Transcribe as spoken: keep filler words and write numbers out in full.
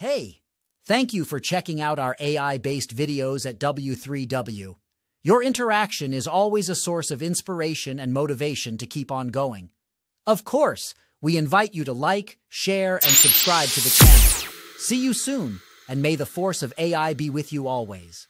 Hey, thank you for checking out our A I-based videos at W three W. Your interaction is always a source of inspiration and motivation to keep on going. Of course, we invite you to like, share, and subscribe to the channel. See you soon, and may the force of A I be with you always.